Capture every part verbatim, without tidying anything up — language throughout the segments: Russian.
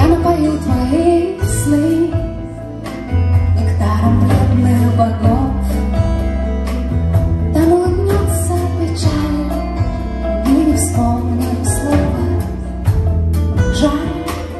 Я напою твои сны нектаром бледных богов. Там улыбнется печаль, мы не вспомним слова. Жаль.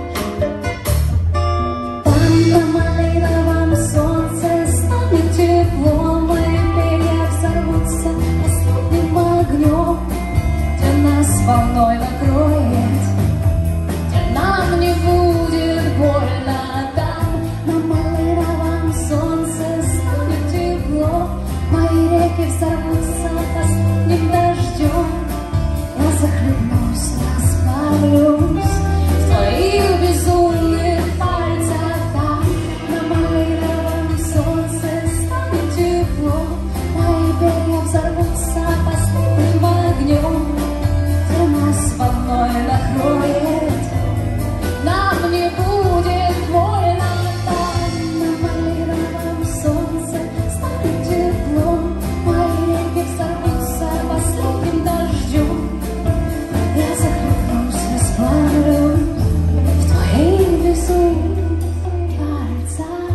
Там на малиновом солнце станет тепло, мои перья взорвутся последним огнем, где нас волной накроет, где нам не будет больно. Там на малиновом солнце станет тепло, мои реки взорвутся последним дождем. Я захлебнусь, расплавлюсь в твоих безумных пальцах. Там на малиновом солнце станет тепло, мои перья взорвутся последним огнем, где нас волной накроет, нам не будет больно. Там на малиновом солнце станет тепло, мои реки взорвутся последним дождем. Я захлебнусь, расплавлюсь в твоих безумных пальцах.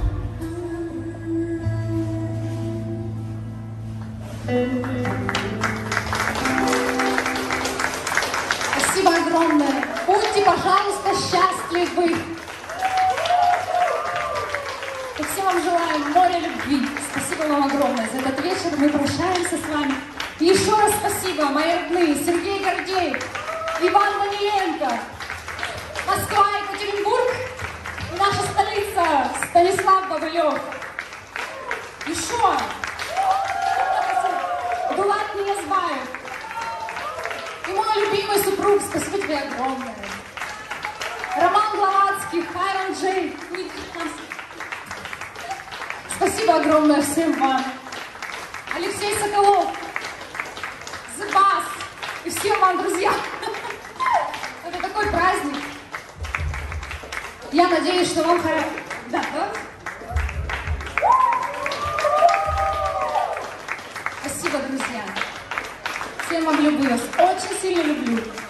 Спасибо огромное. Будьте, пожалуйста, счастливы. И всем вам желаем моря любви. Спасибо вам огромное за этот вечер. Мы прощаемся с вами. И еще раз спасибо, мои родные, Сергей Гордеев, Иван Даниленко, Москва, Екатеринбург и наша столица Станислав Бобылев. Еще Булат Ниязбаев и мой любимый супруг, спасибо тебе огромное. Роман Гловацкий, Хайрон Джей, спасибо огромное всем вам. Алексей Соколов, Зыбас и всем вам, друзья. Это такой праздник. Я надеюсь, что вам хорошо. Да, да? Спасибо, друзья. Всем вам люблю. Очень сильно люблю.